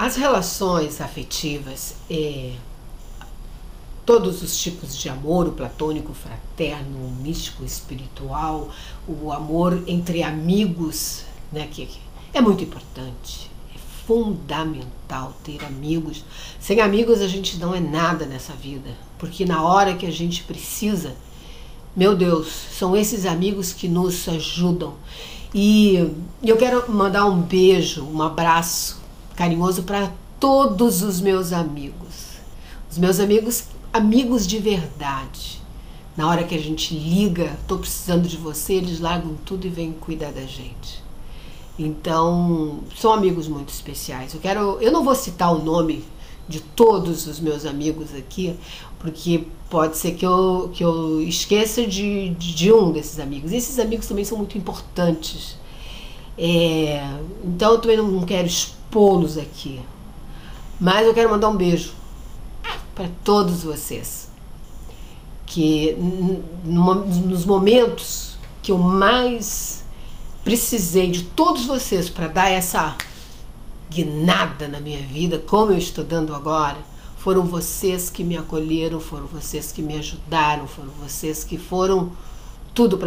As relações afetivas, todos os tipos de amor, o platônico, o fraterno, o místico, o espiritual, o amor entre amigos, né, que é muito importante, é fundamental ter amigos. Sem amigos a gente não é nada nessa vida, porque na hora que a gente precisa, meu Deus, são esses amigos que nos ajudam. E eu quero mandar um beijo, um abraço carinhoso para todos os meus amigos. Os meus amigos de verdade. Na hora que a gente liga, estou precisando de você, eles largam tudo e vêm cuidar da gente. Então, são amigos muito especiais. Eu não vou citar o nome de todos os meus amigos aqui, porque pode ser que eu esqueça de um desses amigos. Esses amigos também são muito importantes. Então eu também não quero expô-los aqui. Mas eu quero mandar um beijo para todos vocês. Que nos momentos que eu mais precisei de todos vocês para dar essa guinada na minha vida, como eu estou dando agora, foram vocês que me acolheram, foram vocês que me ajudaram, foram vocês que foram tudo para